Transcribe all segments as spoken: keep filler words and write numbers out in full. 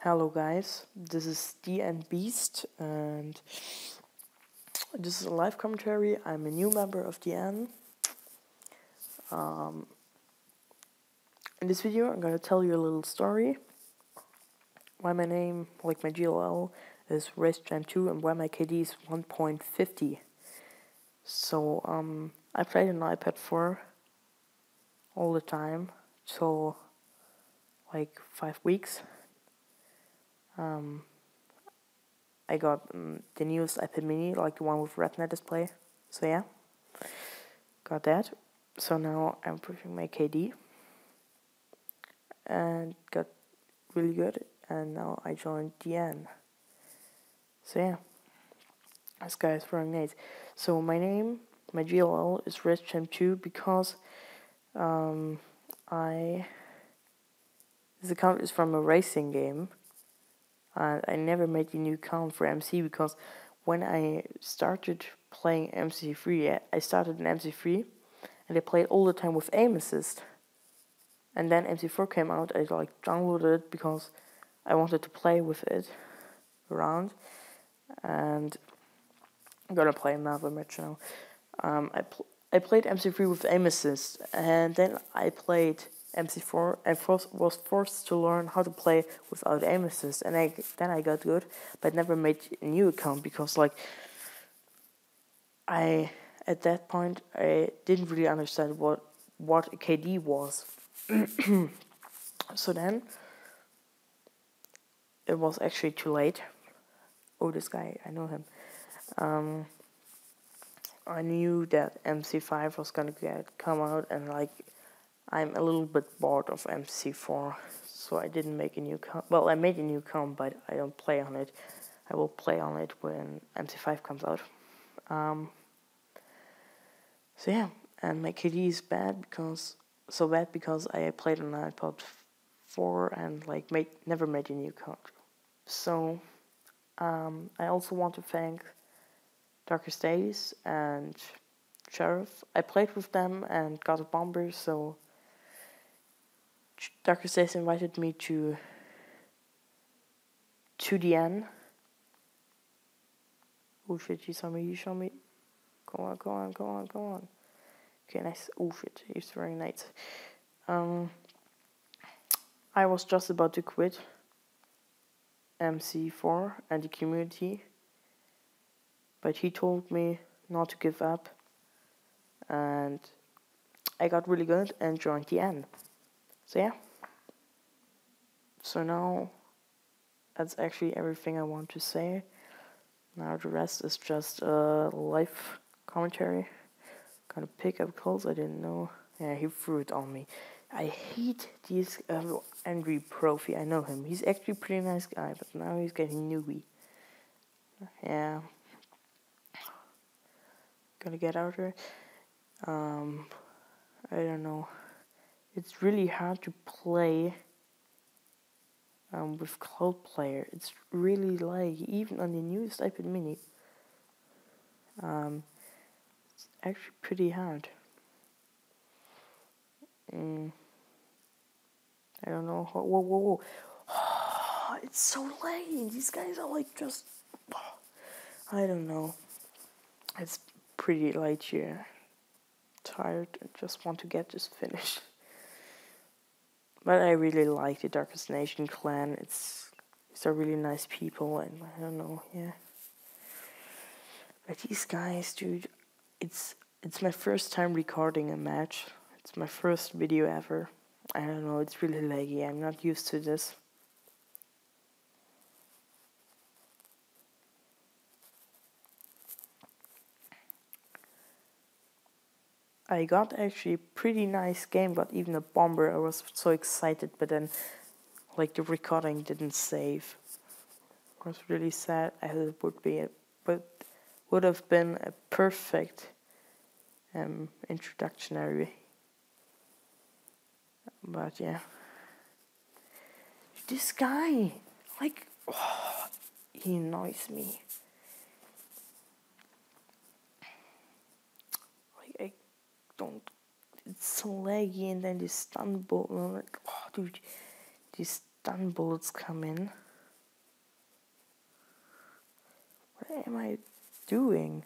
Hello guys, this is D N Beast and this is a live commentary. I'm a new member of D N. Um, in this video I'm gonna tell you a little story. Why my name, like my G L L, is Race Jam two and why my K D is one point five zero. So um, I played on iPad four all the time till like five weeks. Um, I got um, the newest iPad mini, like the one with Retina display. So yeah, got that. So now I'm pushing my K D and got really good. And now I joined D N. So yeah, this guy is throwing nades. So my name, my G L L is Race Jam two because um, I this account is from a racing game. And I never made a new account for M C because when I started playing M C three, I started in M C three and I played all the time with aim assist. And then M C four came out, I like downloaded it because I wanted to play with it around. And I'm gonna play another match now. Um, I pl I played M C three with aim assist, and then I played M C four and was forced to learn how to play without aim assist, and I then I got good, but never made a new account because like I at that point I didn't really understand what what a K D was. So then it was actually too late. Oh, this guy, I know him. Um, I knew that M C five was gonna get come out, and like I'm a little bit bored of M C four, so I didn't make a new account. Well, I made a new account, but I don't play on it. I will play on it when M C five comes out. Um, so yeah, and my K D is bad because so bad because I played on iPad four and like made never made a new account. So um, I also want to thank Darkest Days and Sheriff. I played with them and got a bomber, so Darkest Days invited me to to D N. Oh shit, you saw me, you saw me. Go on, go on, go on, go on. Okay, nice. Oh shit, he's throwing nades. Um, I was just about to quit M C four and the community, but he told me not to give up, and I got really good and joined D N. So yeah. So now that's actually everything I want to say. Now the rest is just a live commentary. Gonna pick up calls, I didn't know. Yeah, he threw it on me. I hate this uh, angry profi. I know him. He's actually a pretty nice guy, but now he's getting newbie. Yeah. Gotta get out here. Um, I don't know. It's really hard to play um, with Cloud Player. It's really like, even on the newest iPad mini, um, it's actually pretty hard. Mm. I don't know. Whoa, whoa, whoa. whoa. It's so late. These guys are like just... I don't know. It's pretty late here. Tired and just want to get this finished. But I really like the Darkest Nation clan. It's these are really nice people, and I don't know, yeah. But these guys, dude, it's it's my first time recording a match. It's my first video ever. I don't know, it's really laggy. I'm not used to this. I got actually a pretty nice game, got even a bomber. I was so excited, but then like the recording didn't save. I was really sad. I thought it would be a, but would have been a perfect um introductory. But yeah. This guy, like, oh, he annoys me. Like, I don't, it's so laggy, and then this stun bullet, I'm like, oh dude, these stun bullets come in. What am I doing?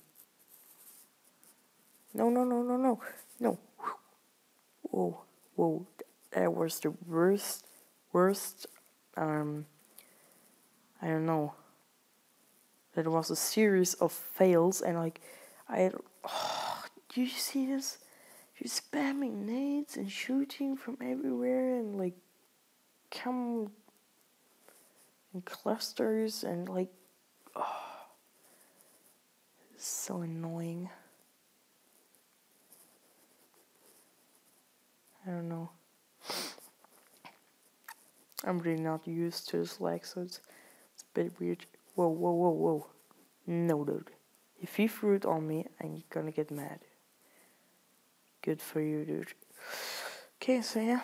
No, no, no, no, no, no. Whoa, whoa. That was the worst, worst, um, I don't know. That was a series of fails, and like, I, oh, do you see this? You're spamming nades and shooting from everywhere, and like, come in clusters, and like, oh, it's so annoying. I don't know. I'm really not used to this lag, so it's, it's a bit weird. Whoa, whoa, whoa, whoa. No, dude. If he threw it on me, I'm gonna get mad. Good for you, dude. Okay, so yeah.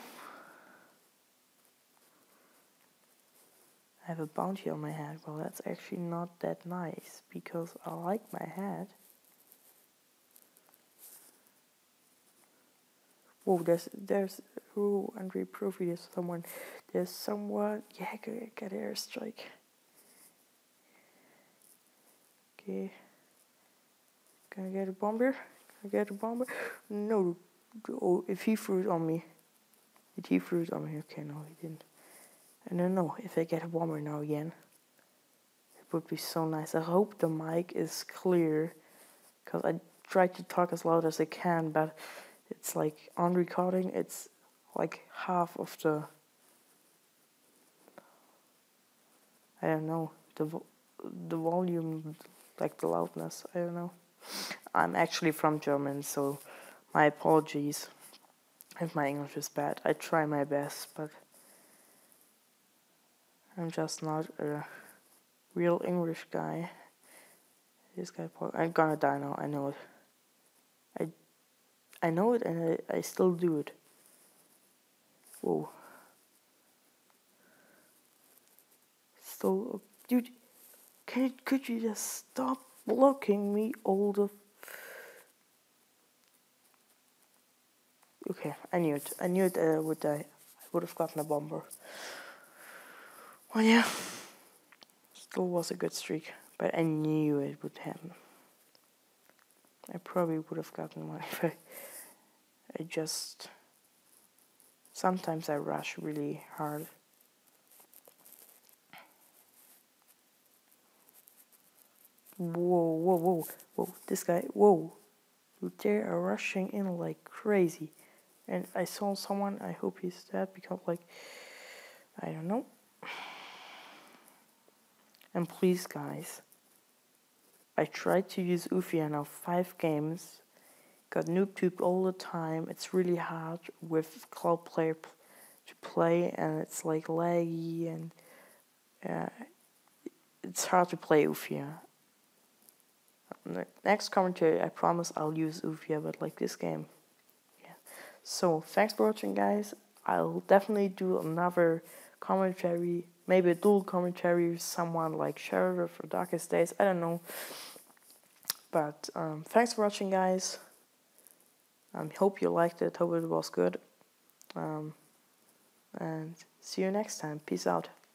I have a bounty on my head. Well, that's actually not that nice, because I like my hat. Whoa, there's, there's, oh, Andre Profi, there's someone, there's someone, yeah, get, get airstrike. Okay. Can I get a bomber? Can I get a bomber? No. Oh, if he threw it on me. Did he threw it on me? Okay, no, he didn't. I don't know if I get a bomber now again. It would be so nice. I hope the mic is clear, because I try to talk as loud as I can, but it's like on recording, it's like half of the, I don't know, the vo the volume, like the loudness, I don't know. I'm actually from Germany, so my apologies if my English is bad. I try my best, but I'm just not a real English guy. This guy, I'm gonna die now, I know it. I I know it, and I, I still do it. Whoa. Still, dude, can you, could you just stop blocking me all the... Okay, I knew it. I knew it uh, would die. I would have gotten a bomber. Well, yeah. Still was a good streak, but I knew it would happen. I probably would have gotten one if I... I just... Sometimes I rush really hard. Whoa, whoa, whoa, whoa, this guy, whoa. They are rushing in like crazy. And I saw someone, I hope he's dead, because like, I don't know. And please guys, I tried to use Ufia now five games, got noob tubed all the time. It's really hard with cloud player to play, and it's like laggy, and uh, it's hard to play Ufia. Next commentary, I promise I'll use Ufia, but like this game. Yeah. So, thanks for watching, guys. I'll definitely do another commentary, maybe a dual commentary with someone like Sheriff or Darkest Days, I don't know. But, um, thanks for watching, guys. I um, hope you liked it, hope it was good. Um, and see you next time. Peace out.